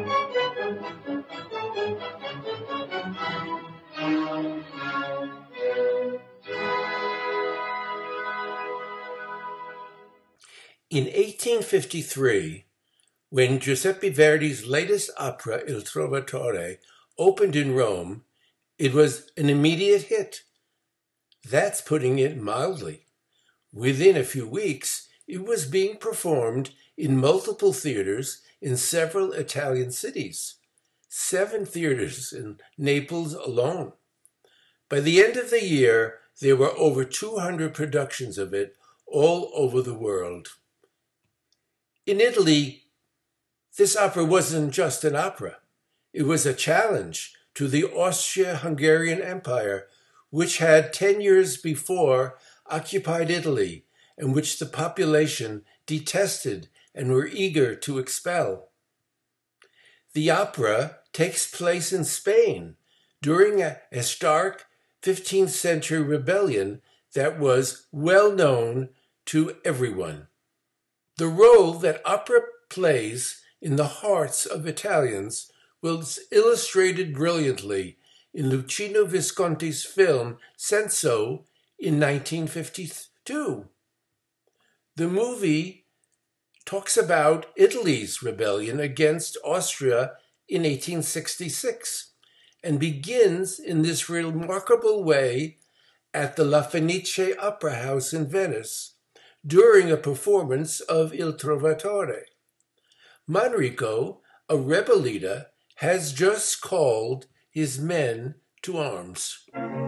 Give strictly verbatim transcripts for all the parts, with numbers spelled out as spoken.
In eighteen fifty-three, when Giuseppe Verdi's latest opera, Il Trovatore, opened in Rome, it was an immediate hit. That's putting it mildly. Within a few weeks, it was being performed in multiple theaters in several Italian cities. Seven theaters in Naples alone. By the end of the year, there were over two hundred productions of it all over the world. In Italy, this opera wasn't just an opera. It was a challenge to the Austro-Hungarian Empire, which had ten years before occupied Italy and which the population detested and were eager to expel. The opera takes place in Spain during a historic fifteenth century rebellion that was well known to everyone. The role that opera plays in the hearts of Italians was illustrated brilliantly in Luchino Visconti's film Senso in nineteen fifty-two. The movie talks about Italy's rebellion against Austria in eighteen sixty-six and begins in this remarkable way at the La Fenice Opera House in Venice during a performance of Il Trovatore. Manrico, a rebel leader, has just called his men to arms.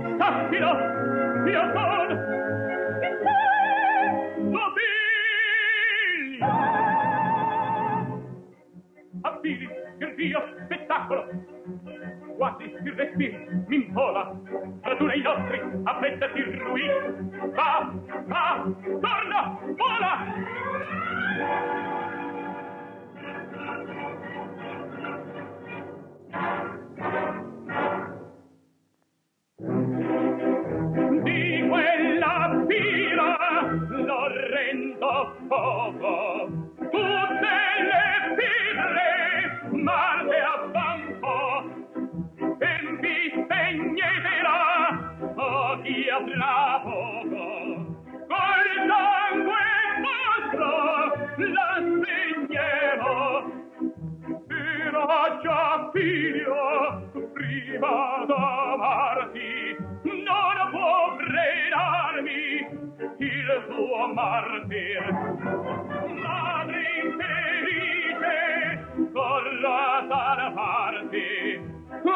Quasi il respiro m'invola, raduna i nostri, affrettati il ruin. Va, va, torna, vola! Di quella fila l'orrendo fuoco, tutte le firre, Marte avvanco, ben vi spegnerà, o chi avrà poco, col sangue vostro la spegnerò. Era già figlio prima d'amarti, non può frenarmi il suo martir. Madre infelice, con la salvarti,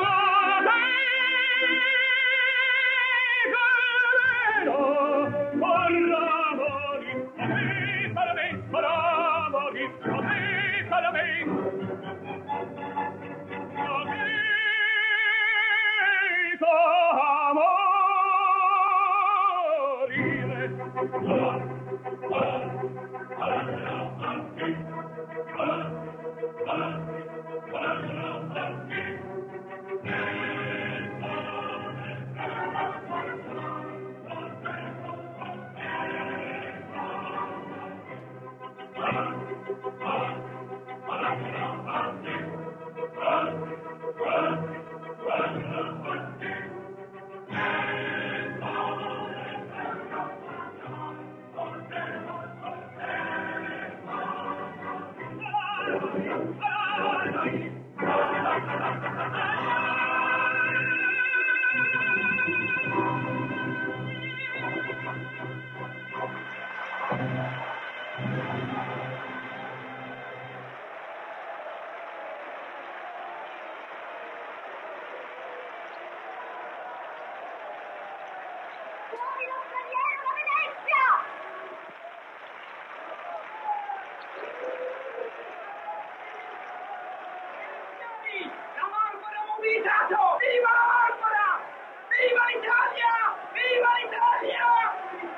Viva la Barbara! Viva l'Italia! Viva l'Italia!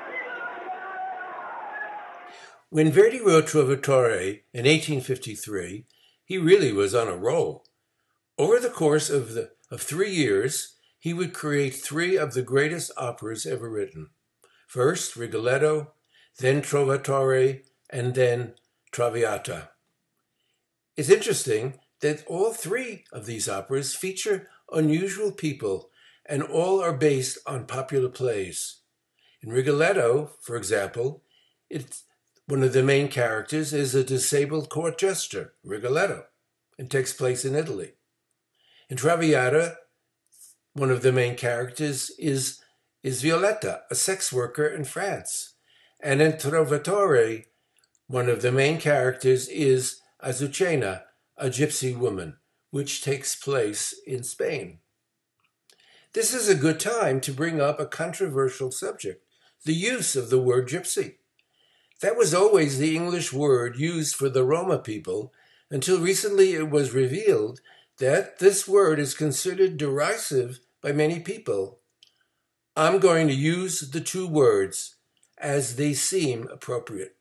When Verdi wrote Trovatore in eighteen fifty-three, he really was on a roll. Over the course of, the, of three years, he would create three of the greatest operas ever written. First, Rigoletto, then Trovatore, and then Traviata. It's interesting that all three of these operas feature unusual people, and all are based on popular plays. In Rigoletto, for example, it's, one of the main characters is a disabled court jester, Rigoletto, and takes place in Italy. In Traviata, one of the main characters is, is Violetta, a sex worker in France. And in Trovatore, one of the main characters is Azucena, a gypsy woman, which takes place in Spain. This is a good time to bring up a controversial subject, the use of the word gypsy. That was always the English word used for the Roma people, until recently it was revealed that this word is considered derisive by many people. I'm going to use the two words as they seem appropriate.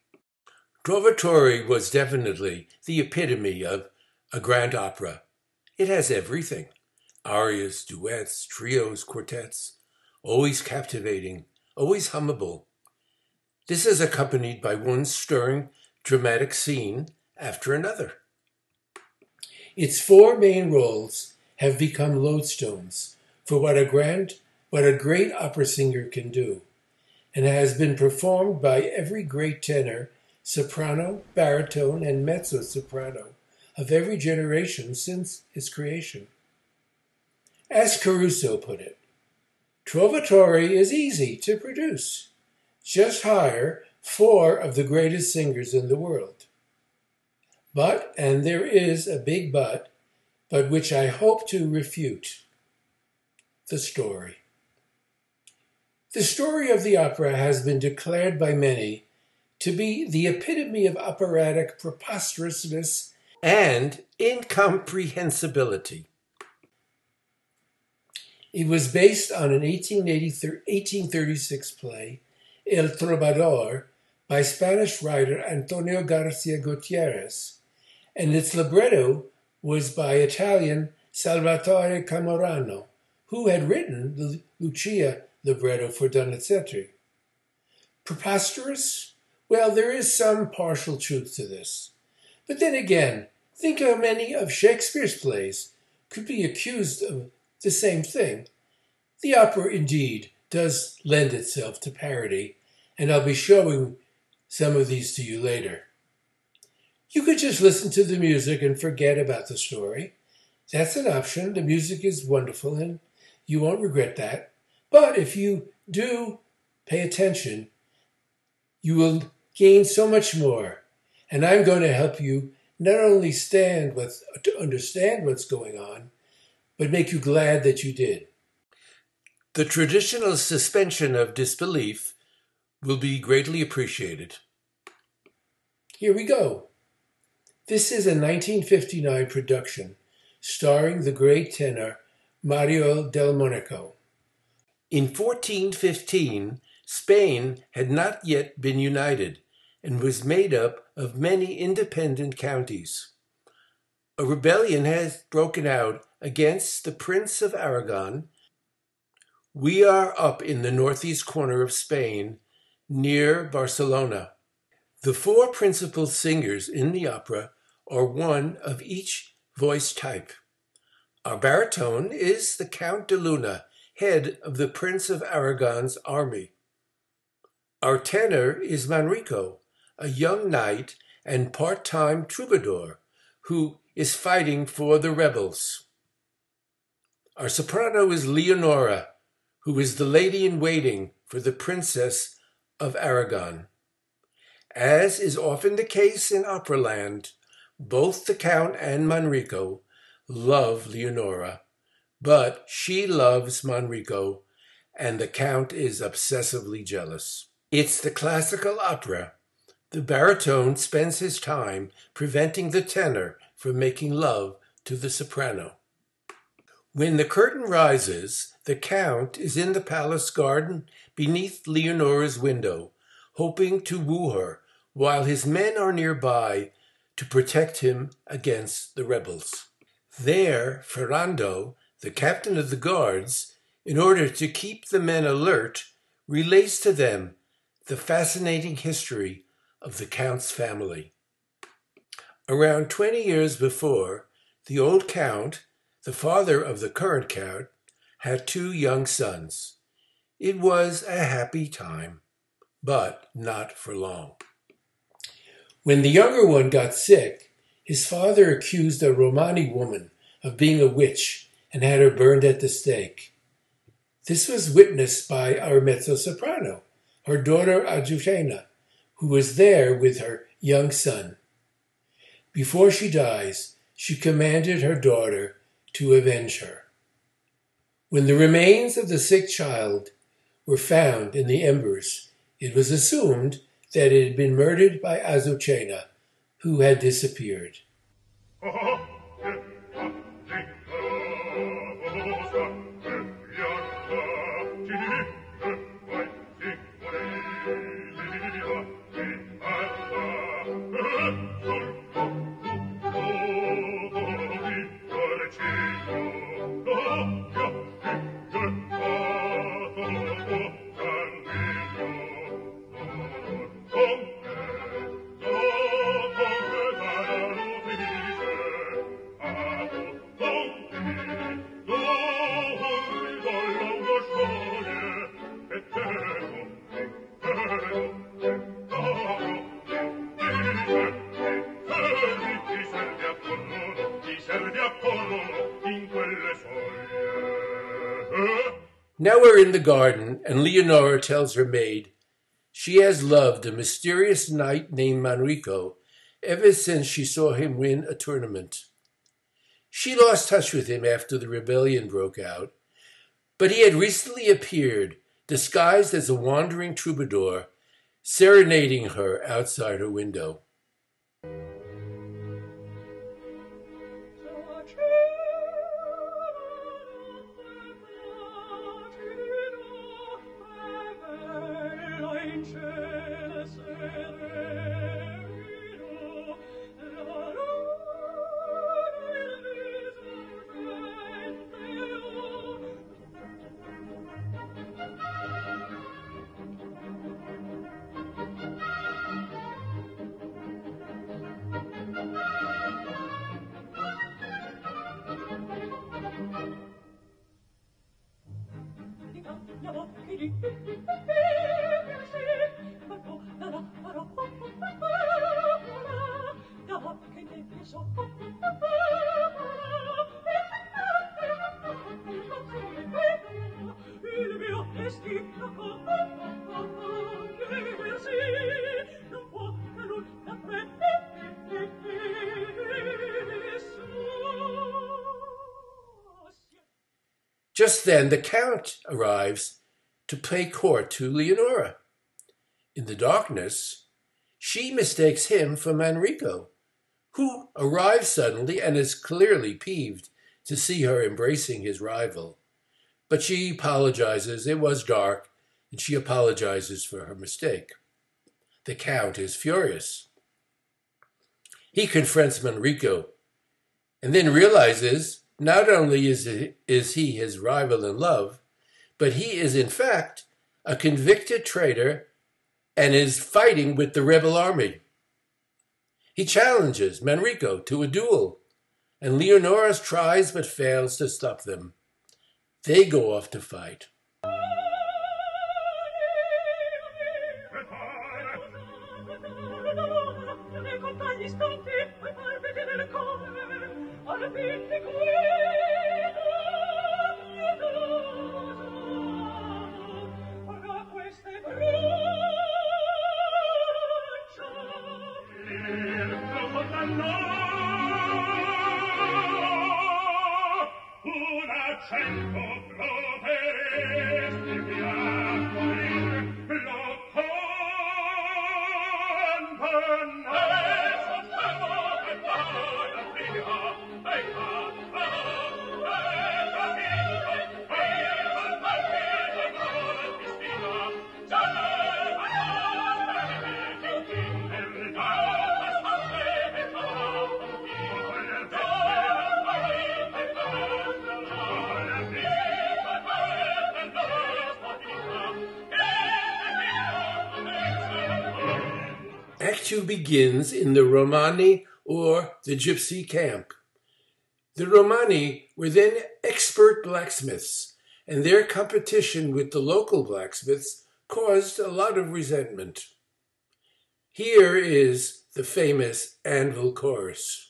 Trovatore was definitely the epitome of a grand opera. It has everything: arias, duets, trios, quartets, always captivating, always hummable. This is accompanied by one stirring, dramatic scene after another. Its four main roles have become lodestones for what a grand, what a great opera singer can do, and has been performed by every great tenor, soprano, baritone, and mezzo-soprano of every generation since its creation. As Caruso put it, Trovatore is easy to produce. Just hire four of the greatest singers in the world. But, and there is a big but, but which I hope to refute, the story. The story of the opera has been declared by many to be the epitome of operatic preposterousness and incomprehensibility. It was based on an eighteen thirty-six play, El Trovador, by Spanish writer Antonio Garcia Gutierrez, and its libretto was by Italian Salvatore Camorano, who had written the Lucia libretto for Donizetti. Preposterous? Well, there is some partial truth to this. But then again, think how many of Shakespeare's plays could be accused of the same thing. The opera, indeed, does lend itself to parody, and I'll be showing some of these to you later. You could just listen to the music and forget about the story. That's an option. The music is wonderful, and you won't regret that. But if you do pay attention, you will gain so much more. And I'm going to help you not only stand what's, to understand what's going on, but make you glad that you did. The traditional suspension of disbelief will be greatly appreciated. Here we go. This is a nineteen fifty-nine production starring the great tenor Mario Delmonico. In fourteen fifteen, Spain had not yet been united and was made up of many independent counties. A rebellion has broken out against the Prince of Aragon. We are up in the northeast corner of Spain, near Barcelona. The four principal singers in the opera are one of each voice type. Our baritone is the Count de Luna, head of the Prince of Aragon's army. Our tenor is Manrico, a young knight and part-time troubadour who is fighting for the rebels. Our soprano is Leonora, who is the lady-in-waiting for the Princess of Aragon. As is often the case in Operaland, both the Count and Manrico love Leonora, but she loves Manrico, and the Count is obsessively jealous. It's the classical opera. The baritone spends his time preventing the tenor from making love to the soprano. When the curtain rises, the Count is in the palace garden beneath Leonora's window, hoping to woo her, while his men are nearby to protect him against the rebels. There, Ferrando, the captain of the guards, in order to keep the men alert, relates to them the fascinating history of the Count's family. Around twenty years before, The old count, the father of the current count, had two young sons. It was a happy time, but not for long. When the younger one got sick, his father accused a Romani woman of being a witch and had her burned at the stake. This was witnessed by our mezzo-soprano, her daughter Azucena, who was there with her young son. Before she dies, she commanded her daughter to avenge her. When the remains of the sick child were found in the embers, it was assumed that it had been murdered by Azucena, who had disappeared. Now we're in the garden, and Leonora tells her maid she has loved a mysterious knight named Manrico ever since she saw him win a tournament. She lost touch with him after the rebellion broke out, but he had recently appeared, disguised as a wandering troubadour, serenading her outside her window. Just then the Count arrives to pay court to Leonora. In the darkness, she mistakes him for Manrico, who arrives suddenly and is clearly peeved to see her embracing his rival. But she apologizes. It was dark, and she apologizes for her mistake. The Count is furious. He confronts Manrico and then realizes not only is he, is he his rival in love, but he is in fact a convicted traitor and is fighting with the rebel army. He challenges Manrico to a duel, and Leonora tries but fails to stop them. They go off to fight. Act two begins in the Romani or the Gypsy camp. The Romani were then expert blacksmiths, and their competition with the local blacksmiths caused a lot of resentment. Here is the famous Anvil Chorus.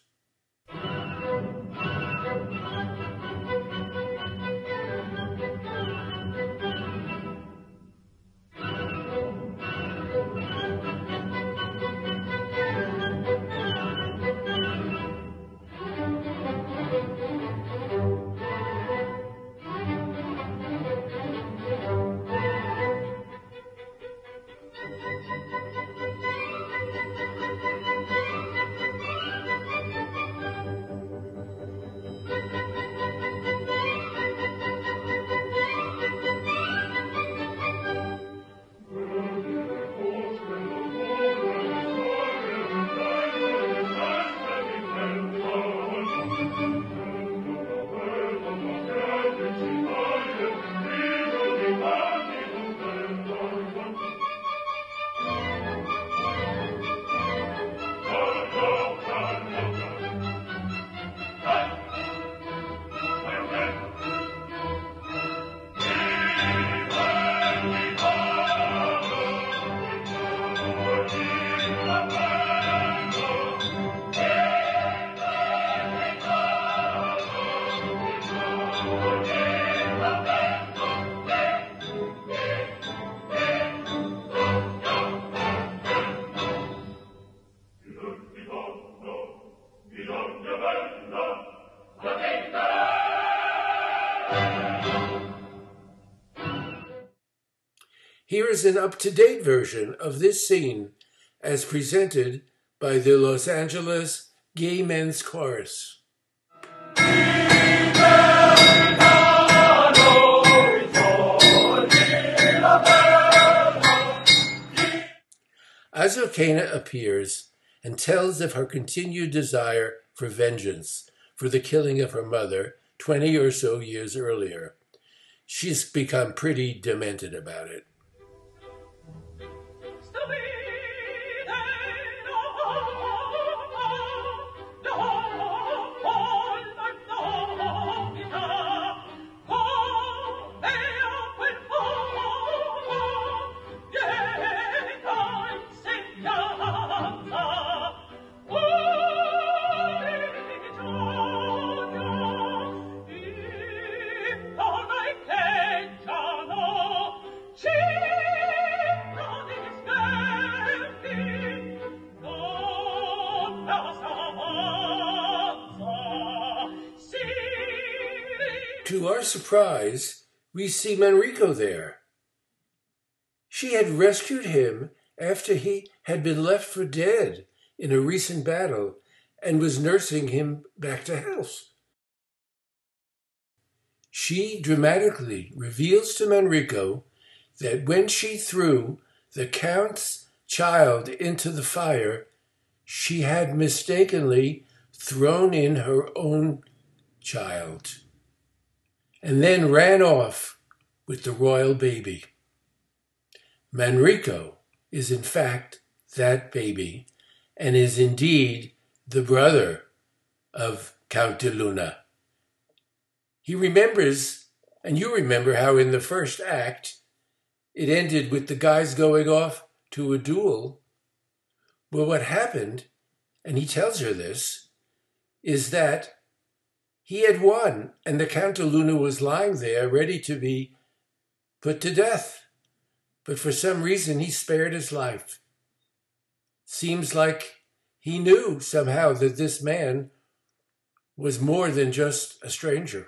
Here is an up-to-date version of this scene as presented by the Los Angeles Gay Men's Chorus. Azucena appears and tells of her continued desire for vengeance for the killing of her mother twenty or so years earlier. She's become pretty demented about it. To our surprise, we see Manrico there. She had rescued him after he had been left for dead in a recent battle and was nursing him back to health. She dramatically reveals to Manrico that when she threw the Count's child into the fire, she had mistakenly thrown in her own child, and then ran off with the royal baby. Manrico is in fact that baby, and is indeed the brother of Count de Luna. He remembers, and you remember how in the first act, it ended with the guys going off to a duel. Well, what happened, and he tells her this, is that he had won, and the Count de Luna was lying there ready to be put to death. But for some reason, he spared his life. Seems like he knew somehow that this man was more than just a stranger.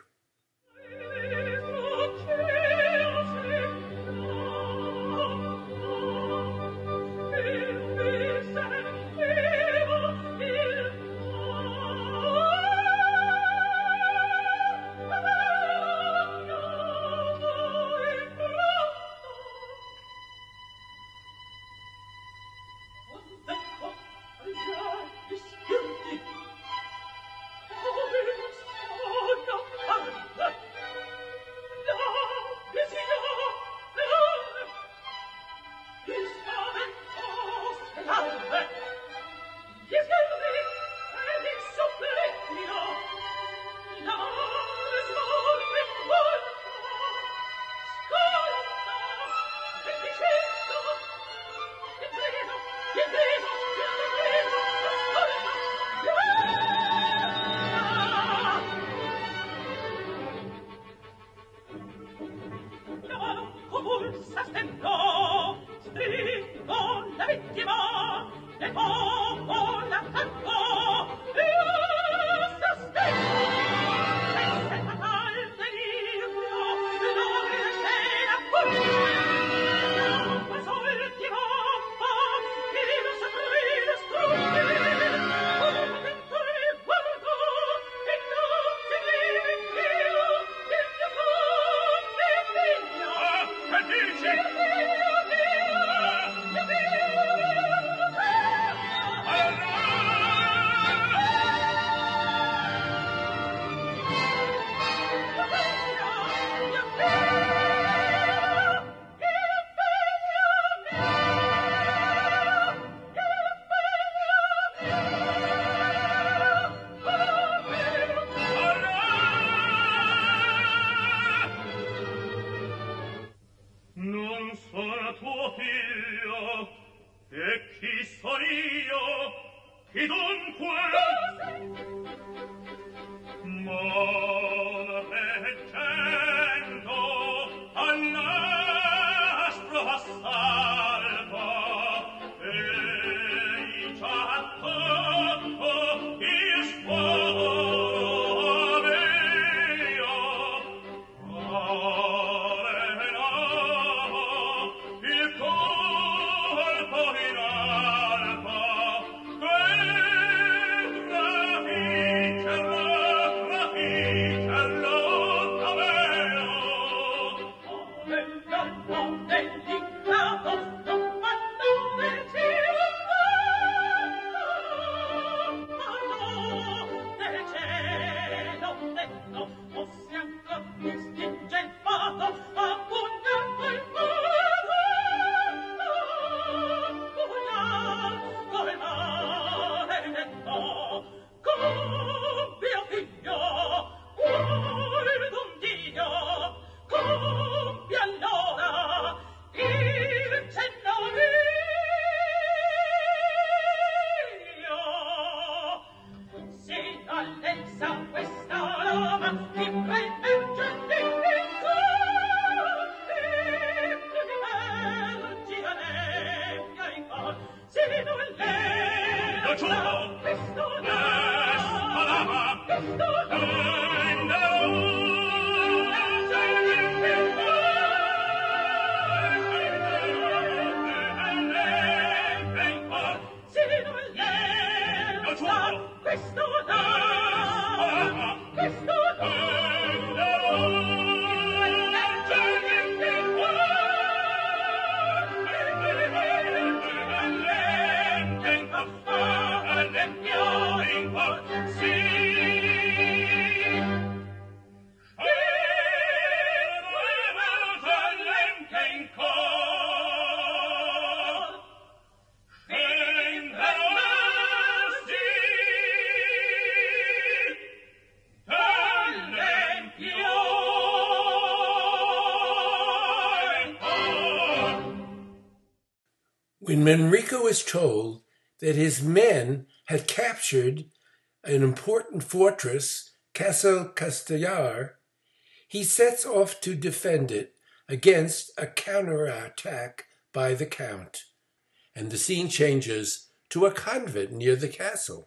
When Manrico is told that his men had captured an important fortress, Castle Castellar, he sets off to defend it against a counterattack by the Count, and the scene changes to a convent near the castle.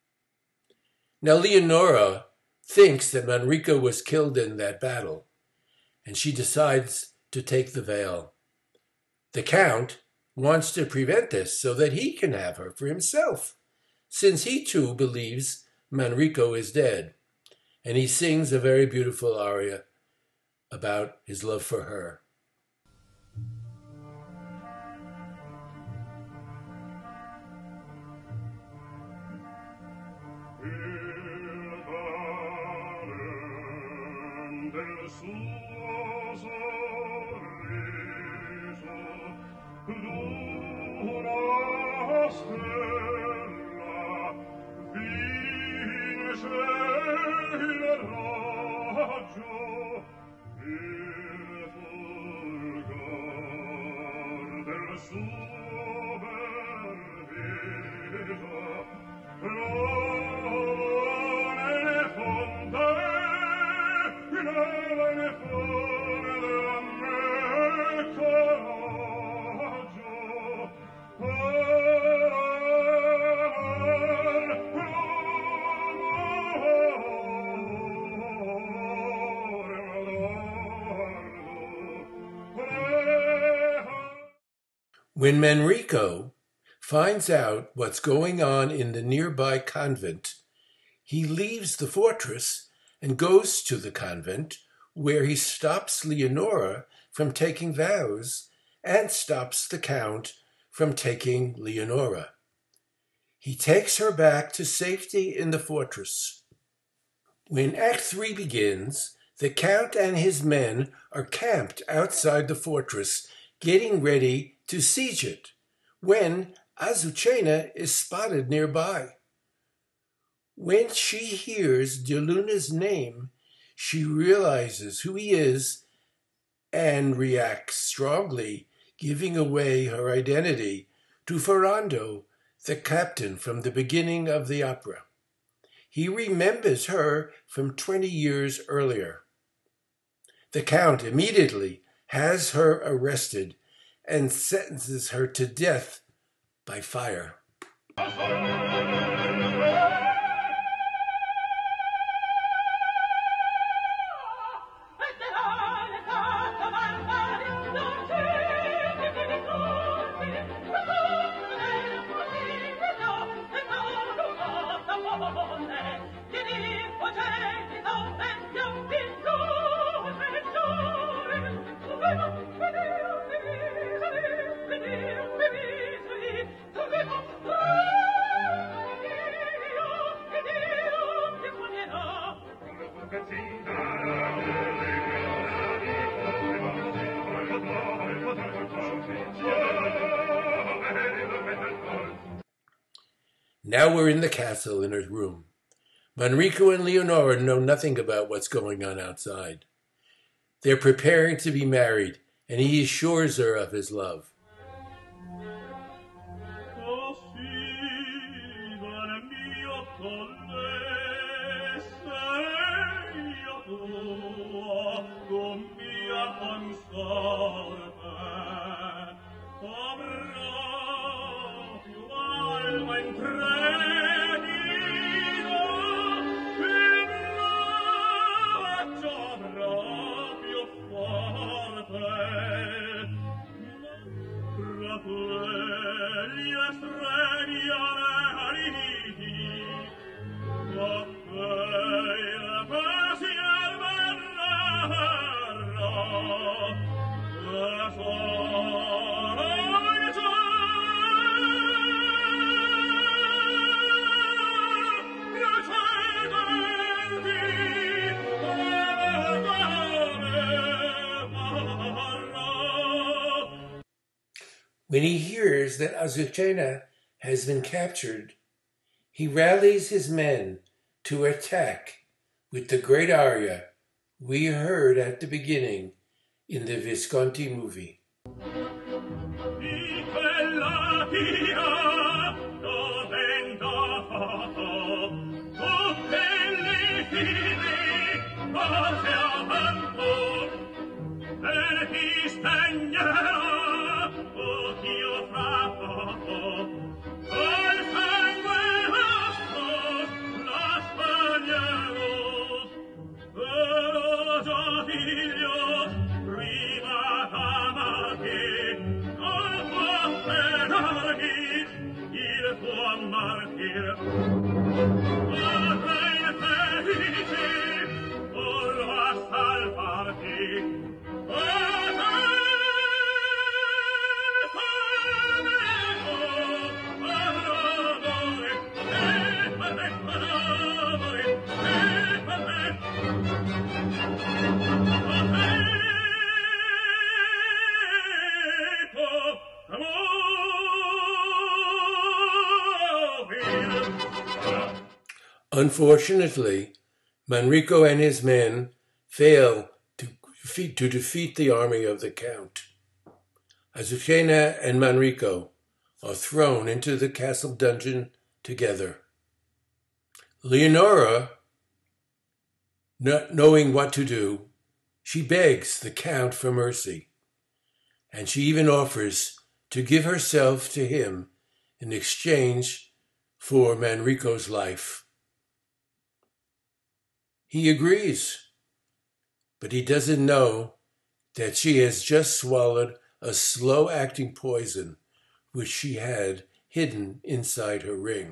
Now Leonora thinks that Manrico was killed in that battle, and she decides to take the veil. The Count wants to prevent this so that he can have her for himself, since he too believes Manrico is dead, and he sings a very beautiful aria about his love for her. When Manrico finds out what's going on in the nearby convent, he leaves the fortress and goes to the convent, where he stops Leonora from taking vows and stops the Count from taking Leonora. He takes her back to safety in the fortress. When Act Three begins, the Count and his men are camped outside the fortress, getting ready to siege it, when Azucena is spotted nearby. When she hears De Luna's name, she realizes who he is and reacts strongly, giving away her identity to Ferrando, the captain from the beginning of the opera. He remembers her from twenty years earlier. The Count immediately has her arrested and sentences her to death by fire. Now we're in the castle in her room. Manrico and Leonora know nothing about what's going on outside. They're preparing to be married, and he assures her of his love. When he hears that Azucena has been captured, he rallies his men to attack with the great aria we heard at the beginning in the Visconti movie. Unfortunately, Manrico and his men fail to defeat, to defeat the army of the Count. Azucena and Manrico are thrown into the castle dungeon together. Leonora, not knowing what to do, she begs the Count for mercy, and she even offers to give herself to him in exchange for Manrico's life. He agrees, but he doesn't know that she has just swallowed a slow-acting poison which she had hidden inside her ring.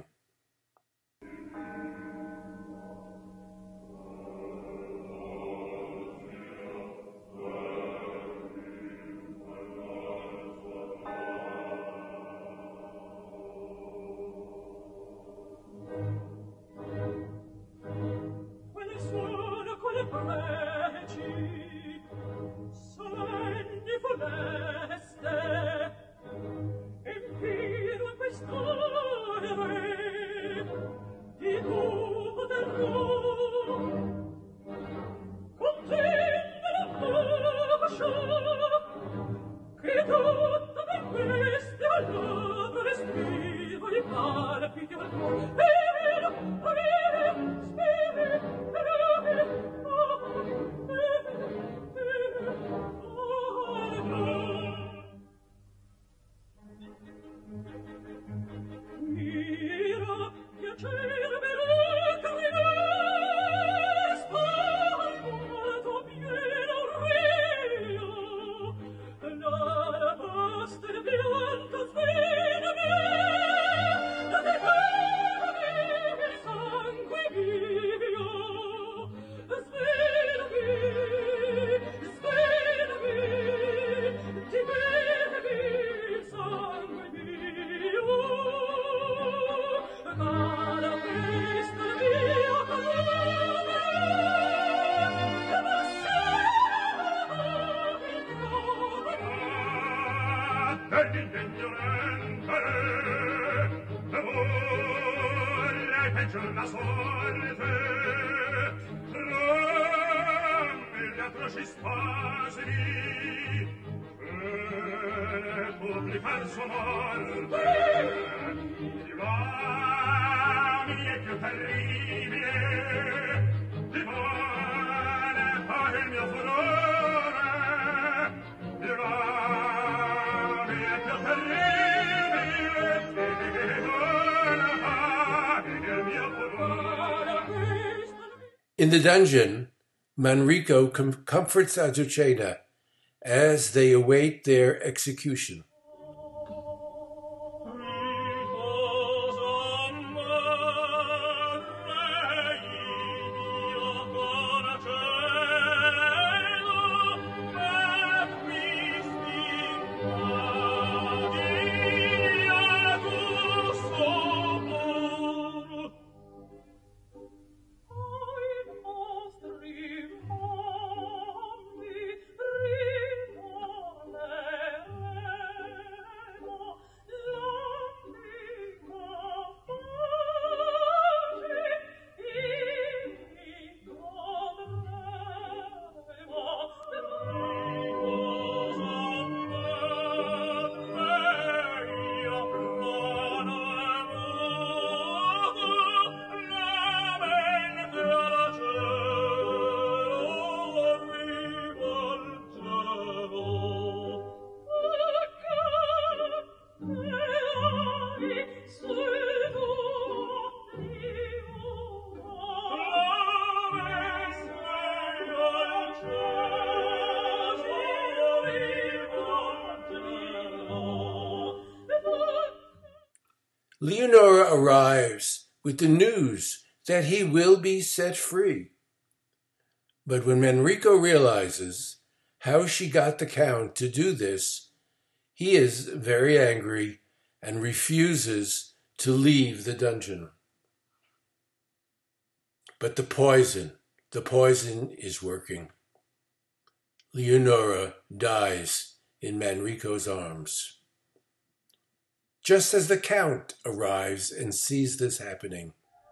Che tutto per questo allora respiro il regge la sorte, rammi gli atroci spasimi, e pubblicar sua morte, divani e più terribile, divane fare il mio furore, divani e più terribile, divane fare il mio furore. In the dungeon, Manrico com- comforts Azucena as they await their execution. Leonora arrives with the news that he will be set free. But when Manrico realizes how she got the Count to do this, he is very angry and refuses to leave the dungeon. But the poison, the poison is working. Leonora dies in Manrico's arms. Just as the Count arrives and sees this happening,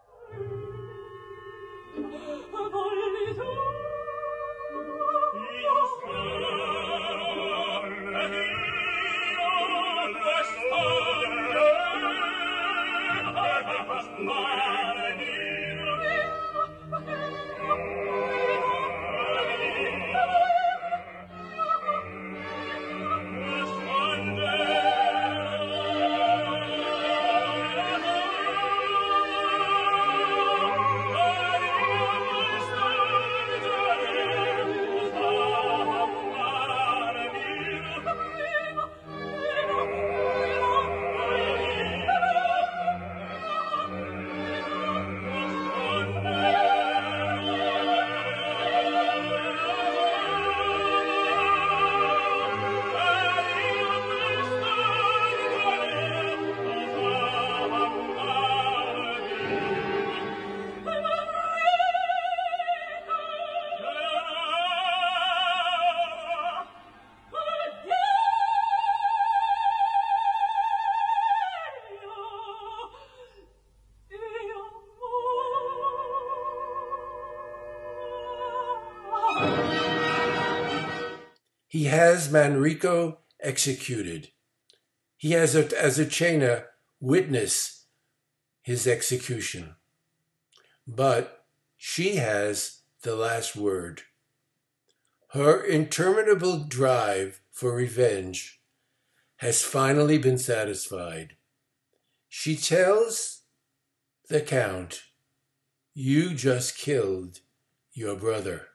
he has Manrico executed. He has Azucena witness his execution. But she has the last word. Her interminable drive for revenge has finally been satisfied. She tells the Count, "You just killed your brother."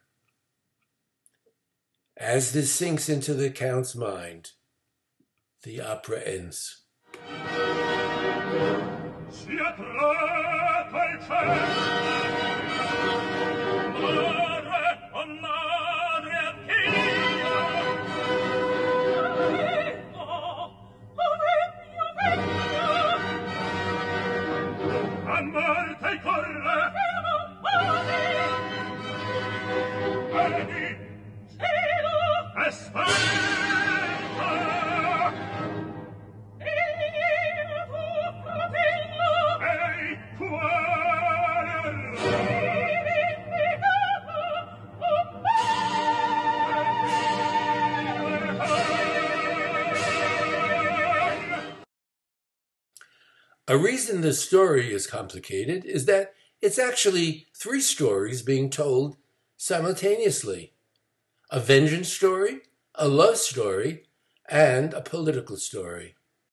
As this sinks into the Count's mind, the opera ends. Ehi, A reason the story is complicated is that it's actually three stories being told simultaneously. A vengeance story, a love story, and a political story.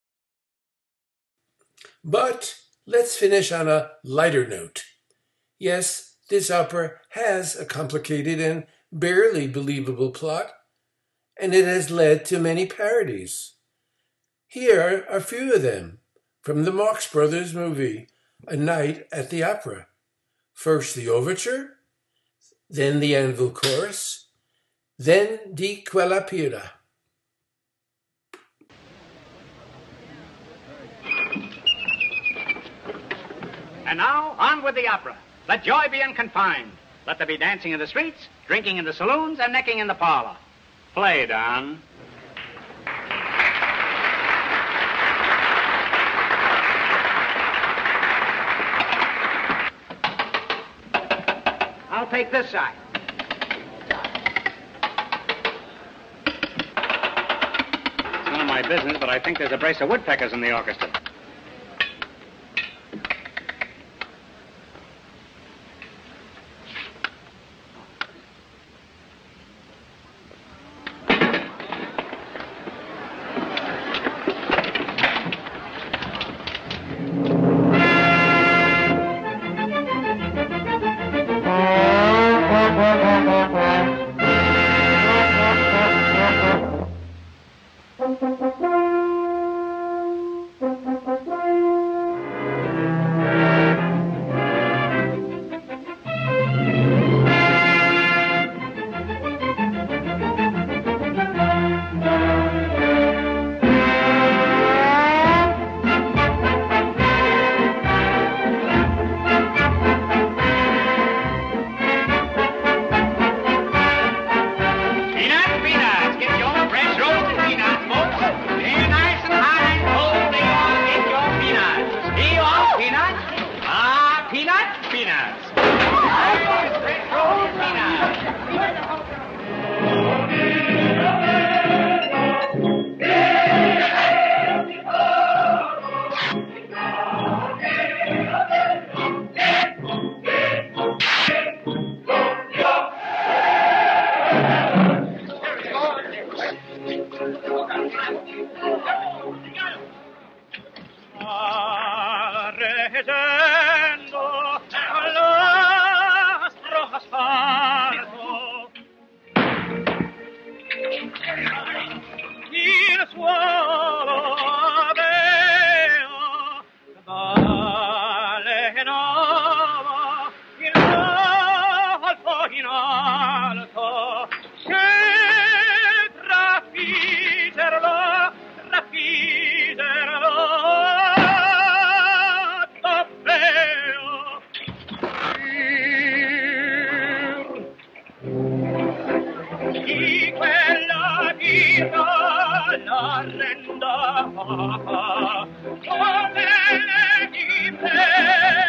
But let's finish on a lighter note. Yes, this opera has a complicated and barely believable plot, and it has led to many parodies. Here are a few of them from the Marx Brothers movie, A Night at the Opera. First the overture, then the Anvil chorus, then Di Quella Pira. And now, on with the opera. Let joy be unconfined. Let there be dancing in the streets, drinking in the saloons, and necking in the parlor. Play, Don. I'll take this side. It's none of my business, but I think there's a brace of woodpeckers in the orchestra. Come